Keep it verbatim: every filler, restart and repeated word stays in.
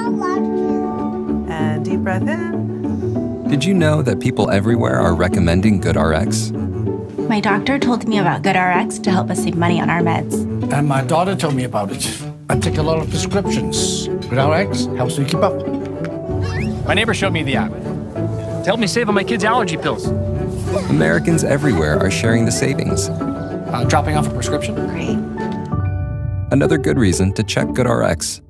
And deep breath in. Did you know that people everywhere are recommending GoodRx? My doctor told me about GoodRx to help us save money on our meds. And my daughter told me about it. I take a lot of prescriptions. GoodRx helps me keep up. My neighbor showed me the app to help me save on my kids' allergy pills. Americans everywhere are sharing the savings. Uh, dropping off a prescription? Great. Another good reason to check GoodRx.